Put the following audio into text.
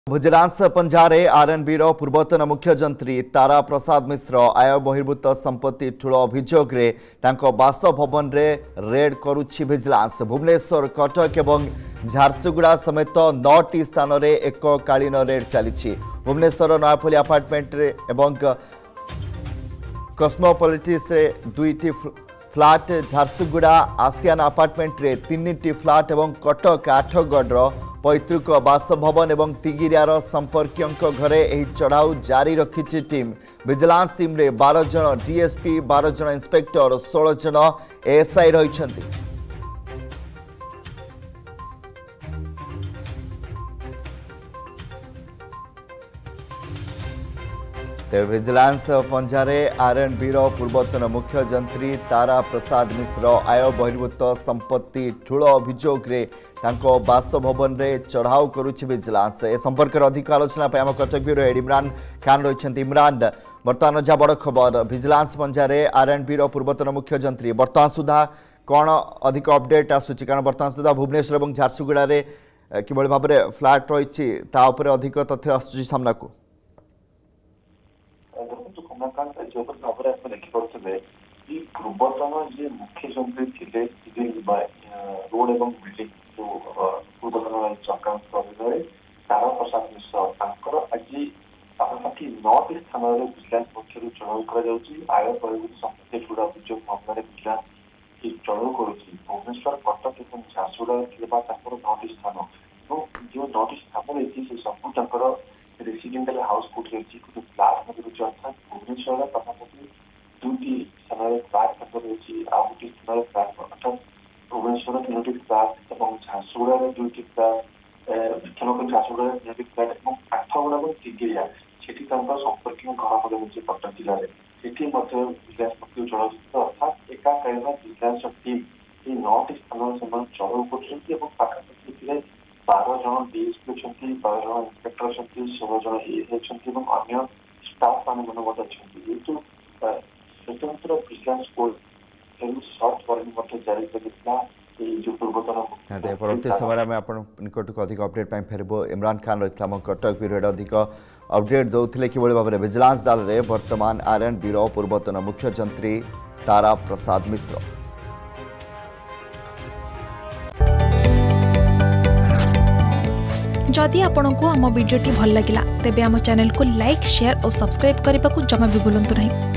Vigilance पंजारे RNB पूर्वतन मुख्यमंत्री तारा प्रसाद मिश्र आय बहिर्भूत संपत्ति ठूल अभियोग बासभवन रेड करुछि विजिलेंस। भुवनेश्वर कटक एवं झारसुगुड़ा समेत 9टी स्थान में एककालीन रेड चली। भुवनेश्वर नयापल्ली अपार्टमेंट एवं कस्मोपोलिटिस 2टी फ्लाट, झारसुगुड़ा आसियान अपार्टमेंट रे 3टी फ्लाट एवं कटक आठगढ़ पैतृक बासभवन एवं तिगिरियार संपर्कियों घरे एही चढ़ाऊ जारी रखिछि टीम। विजिलेंस टीम रे 12 जन डीएसपी, 12 जन इंस्पेक्टर, 16 जन एएसआई रहिछन्ति। विजिलेंस पंजारे आरएनबी पूर्वतन मुख्यमंत्री तारा प्रसाद मिश्र आय बहिर्भूत संपत्ति ठूल अभियोग बासभवन में चढ़ाऊ करुछि विजिलेंस। ए संपर्क में अधिक आलोचना आम कटक ब्यूरो हेड इमरान खान रही। इमरान, बर्तमान जहाँ बड़ खबर विजिलेंस पंजारे आरएनबी पूर्वतन मुख्यमंत्री बर्तमान सुधा कौन अधिक अपडेट आसूची? कारण बर्तमान सुधा भुवनेश्वर और झारसुगुड़ा कि भाव में फ्लाट रही अधिक तथ्य आसूची सामना को? कमलाकांत जो भाव में देखिपे कि पूर्वतन जे मुख्यमंत्री थे रोड एवं बिल्डिंग जो पूर्वतन सरकार तारा प्रसाद मिश्र आज पाखापाखि 9टी स्थान में विजिलेंस पक्षर चढ़ाऊ कर आय बहिर्भूत संपत्ति ठूल अभियोग मामलें विजिलेंस चढ़ाऊ कर भुवनेश्वर कटक और झारसुगुड़ा 9टी स्थान और जो 9टी स्थान रही सब रेसिडेंशियल हाउस कोठी रही फ्लाट रही अर्थात भुवनेश्वर पाखापाखि 2टी स्थान फ्लाट रही आउटी स्थान फ्लाट अर्थात भुवनेश्वर 3टी फ्लाट और झारसुगुड़ा 2टी फ्लाट झारसुगुड़ा 3टी फ्लाट और आठगढ़ और तिगिरिया से संपर्क घर रही कटक जिले में सेठी विजिलेंस पक्ष चढ़ाऊ अर्थात एकाकालीन विजिलेंस टीम 9टी स्थान से चढ़ाऊ कर पाखापाखि 12 जन डीएसपी अच्छा, 12 जन इंस्पेक्टर अच्छा, 16 जन एएसआई और अन्य स्टाफ मैंने स्वतंत्र विजिलेंस कोर्ट सर्च वारंट जारी कर परवर्ती समय में निकट को अधिक अपडेट फेरबो। इमरान खान रही आम कटक ब्यूरो अधिक अपडेट दौले कि भाव में विजिलेंस दल में वर्तमान आरएनबी पूर्वतन मुख्यमंत्री तारा प्रसाद मिश्र। जदि आपंक आम भिडी भल लगा तेब आम चैनल को लाइक, शेयर और सब्सक्राइब करने को जमा भी भूलु नहीं।